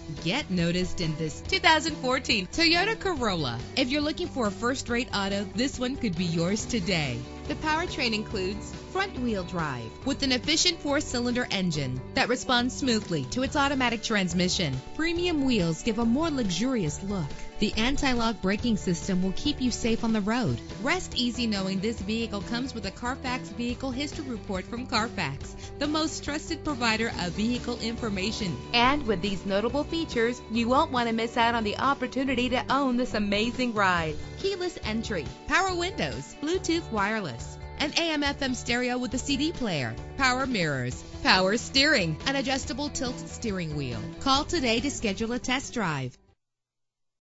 Get noticed in this 2014 Toyota Corolla. If you're looking for a first-rate auto, this one could be yours today. The powertrain includes front-wheel drive with an efficient 4-cylinder engine that responds smoothly to its automatic transmission. Premium wheels give a more luxurious look. The anti-lock braking system will keep you safe on the road. Rest easy knowing this vehicle comes with a Carfax Vehicle History Report from Carfax, the most trusted provider of vehicle information. And with these notable features, you won't want to miss out on the opportunity to own this amazing ride. Keyless entry, power windows, Bluetooth wireless, an AM/FM stereo with a CD player, power mirrors, power steering, an adjustable tilt steering wheel. Call today to schedule a test drive.